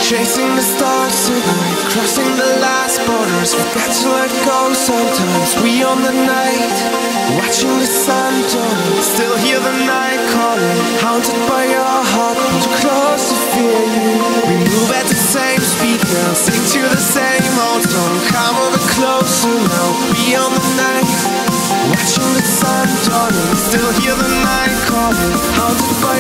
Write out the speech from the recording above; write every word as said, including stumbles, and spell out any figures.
Chasing the stars tonight, crossing the last borders. Forget to let go sometimes. We on the night, watching the sun dawn. Still hear the night calling, haunted by your heartbeat. Too close to fear you. We move at the same speed now, sing to the same old song. Come a bit closer now. We on the night, watching the sun dawning. Still hear the night calling, haunted by